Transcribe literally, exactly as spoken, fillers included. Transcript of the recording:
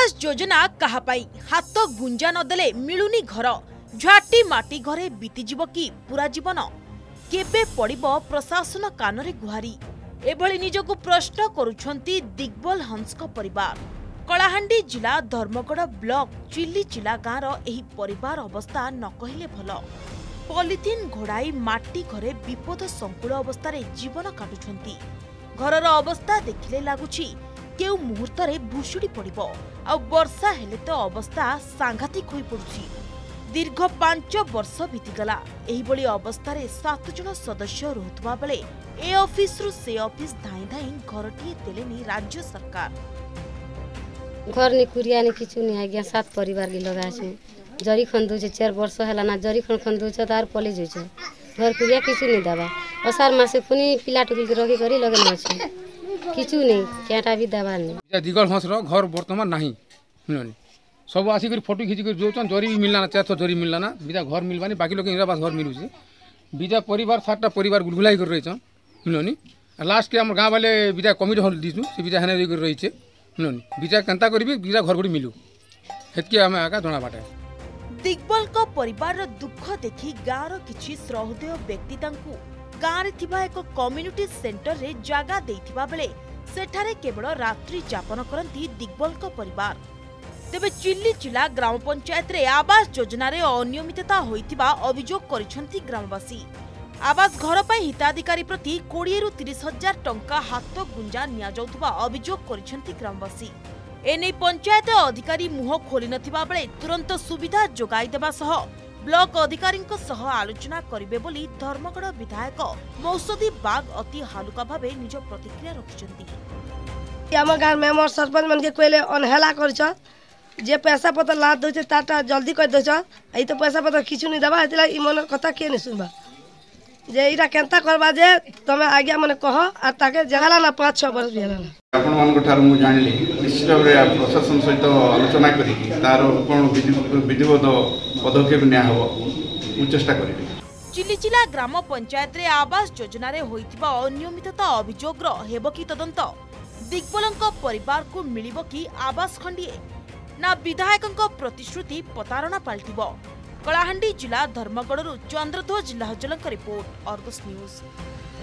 आवास योजना कहापाई हाथ गुंजा नदेले मिलुनी घर झाटी माटी घरे बीतीजिव कि पूरा जीवन केबे पड़िबो प्रशासन कानरे गुहारी एभली निजकु प्रश्न करुछंती दिग्बल हंस परिवार। कलाहांडी जिला धर्मगढ़ ब्लॉक चिल्लीचिला गाँवर एही परिवार अवस्था न कहिले भल। पॉलिथिन घोड़ाई माटी घरे विपद संकुल अवस्था जीवन काटुछंती। घरर अवस्था देखिले लागुछि केउ मुहूर्तरे भुशुड़ी पड़िबो आ वर्षा हेले तो अवस्था सांघातिक होई पड़ुछि। दीर्घ पांच वर्ष बीतीगला एही बड़ी अवस्था रे सात जन सदस्य रहुतबा बेले ए ऑफिस रु से ऑफिस धाई धाई घरटिए देलेनी राज्य सरकार। घर नि कुरिया नि किछु नि आज्ञा सात परिवार के लगा छै जरी खंदु छै चार वर्ष हला ना जरी खन खंदु छै तार पले जै छै घर कुरिया किछु नि दबा असार मासे पुनी पिला टुकी के रखी करी लगन छै किछु नि केटा भी दबा नि दिगल हंस रो घर वर्तमान नाही हुननी सब आसी कर फोटो खींची कर जोचन जरी भी मिलना ना चार तो जरी मिलना ना बिदा घर मिलबानी बाकी लोग इंदिरा आवास घर मिलु छै बिदा परिवार सातटा परिवार गुलगुलाई कर रही छन हुननी लास्ट के हम गांव वाले बिदा कमिटी हल दिसु से बिदा हने कर रही छै हुननी बिदा कंता करबी बिदा घर गुडी मिलु हेतके हम आका जणा बाटे। दिग्बल को परिवार दुख देखि गाँवर किछि सहृदय व्यक्ति तांकु गाँव रे थिबा एक कम्युनिटी सेंटर रे जागा देइथिबा बेले सेठारे केवल रात्रि यापन करंती दिग्बल को परिवार। तेबे चिल्लीचिला ग्राम पंचायत रे आवास योजना रे अनियमितता होइतिबा अभियोग करिसंती ग्रामवासी। आवास घर पर हिताधिकारी प्रति बीस रु तीस हजार टंका हाथ गुंजा निया जाउतबा अभियोग करिसंती ग्रामवासी। एने पंचायत अधिकारी मुह खोली नथिबा बेले तुरंत सुविधा जोगाई देबा सह ब्लॉक अधिकारीଙ୍କ सह आलोचना करिवे बोली धर्मगढ़ विधायक मौसुदी बाग अति हालुका भावे निज प्रतिक्रिया रखिसंती। हम गांव में मोर सरपंच मन के कोइले अनहेला करछ जे पैसा पत्र ला दो छे ताटा जल्दी कर दो छ एई तो पैसा पत्र किछु नि दबा हेतला ई मन कथा के नि सुनबा जे इरा केनता करबा जे तमे आज्ञा मने कह आ ताके जगाला ना पाँच छह वर्ष भेला ना आपण मन को ठार मु जानली निश्चित रे प्रशासन सहित आलोचना करी तार कोन विधिवत पदक्षेप निया हबो उ चेष्टा करिबी। चिल्लीचिला ग्राम पंचायत रे आवास योजना रे होइतिबा अनियमितता अभियोग रो हेबो कि तदंत दिग्बलंक परिवार को मिलिबो कि आवास खंडिए ना विधायकंक प्रतिश्रुति पतारणा पाल्टिबो। कलाहांडी जिला धर्मगढ़ चंद्रध्वज लाहजलंक रिपोर्ट अर्गस न्यूज।